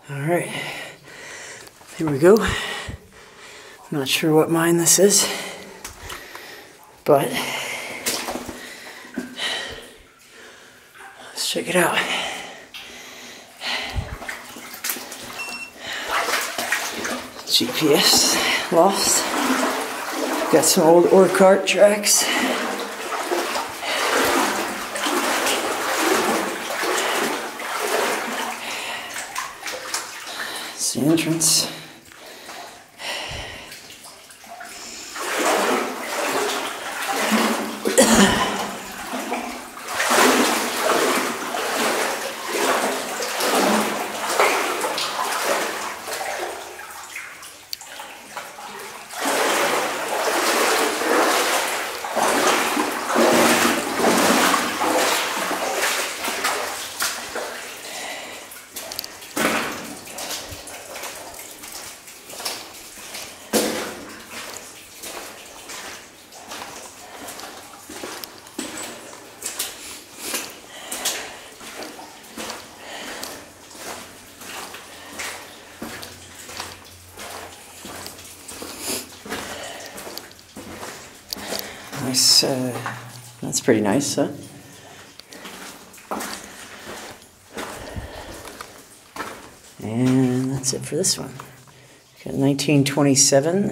Alright, here we go. Not sure what mine this is, but let's check it out. GPS lost. Got some old ore cart tracks. It's the entrance. Nice, that's pretty nice, huh? And that's it for this one. Got 1927.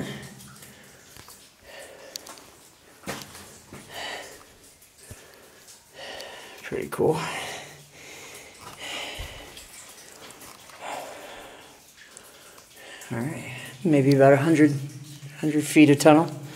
Pretty cool. All right, maybe about 100 feet of tunnel.